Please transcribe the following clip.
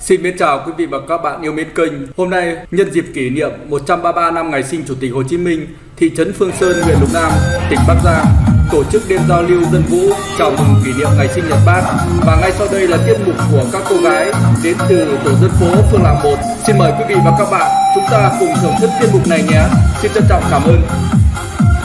Xin mến chào quý vị và các bạn yêu mến kênh. Hôm nay nhân dịp kỷ niệm 133 năm ngày sinh Chủ tịch Hồ Chí Minh, thị trấn Phương Sơn, huyện Lục Nam, tỉnh Bắc Giang tổ chức đêm giao lưu dân vũ chào mừng kỷ niệm ngày sinh nhật Bác. Và ngay sau đây là tiết mục của các cô gái đến từ tổ dân phố Phương Lạc 1. Xin mời quý vị và các bạn chúng ta cùng thưởng thức tiết mục này nhé. Xin trân trọng cảm ơn.